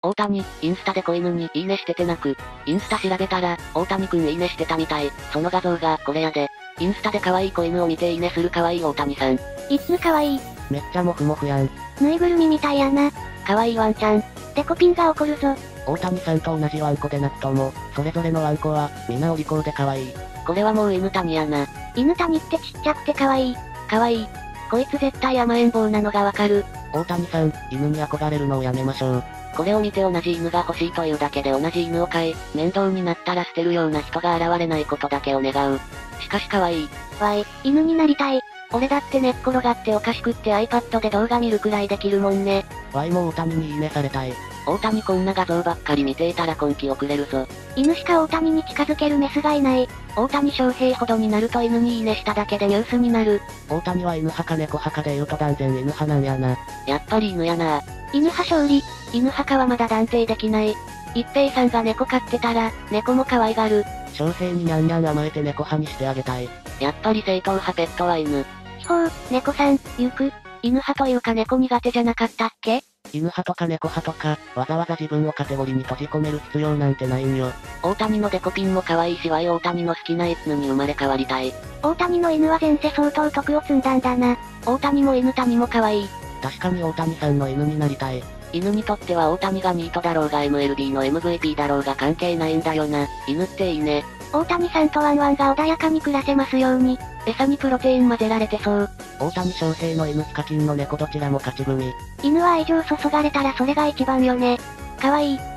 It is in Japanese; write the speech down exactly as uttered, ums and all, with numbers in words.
大谷、インスタで子犬にいいねしてて泣く。インスタ調べたら、大谷くんいいねしてたみたい。その画像が、これやで。インスタで可愛い子犬を見ていいねする可愛い大谷さん。 いっつ可愛い。 めっちゃモフモフやん。 ぬいぐるみみたいやな。 可愛いワンちゃん。 デコピンが怒るぞ。 大谷さんと同じワンコでなくとも、それぞれのワンコは、みんなお利口で可愛い。 これはもう犬谷やな。 犬谷ってちっちゃくて可愛い。 可愛い。こいつ絶対甘えん坊なのがわかる。 大谷さん、犬に憧れるのをやめましょう。 これを見て同じ犬が欲しいというだけで同じ犬を飼い、面倒になったら捨てるような人が現れないことだけを願う。しかし可愛い。 わい、犬になりたい。 俺だって寝っ転がっておかしくって iPad で動画見るくらいできるもんね。 わいも大谷にいいねされたい。 大谷こんな画像ばっかり見ていたら根気遅れるぞ。 犬しか大谷に近づけるメスがいない。 大谷翔平ほどになると犬にいいねしただけでニュースになる。 大谷は犬派か猫派かで言うと断然犬派なんやな。 やっぱり犬やな。 犬派勝利。 犬派かはまだ断定できない。一平さんが猫飼ってたら、猫も可愛がる。 翔平にニャンニャン甘えて猫派にしてあげたい。 やっぱり正統派ペットは犬。 ひほう、猫さん、ゆく。 犬派というか猫苦手じゃなかったっけ？ 犬派とか猫派とか、わざわざ自分をカテゴリーに閉じ込める必要なんてないんよ。 大谷のデコピンも可愛いし、わい大谷の好きな犬に生まれ変わりたい。 大谷の犬は前世相当徳を積んだんだな。 大谷も犬谷も可愛い。 確かに大谷さんの犬になりたい。 犬にとっては大谷がニートだろうが エムエルビー の エムブイピー だろうが関係ないんだよな。犬っていいね。 大谷さんとワンワンが穏やかに暮らせますように。 餌にプロテイン混ぜられてそう。 大谷翔平の犬ヒカキンの猫どちらも勝ち組。 犬は愛情注がれたらそれが一番よね。かわいい。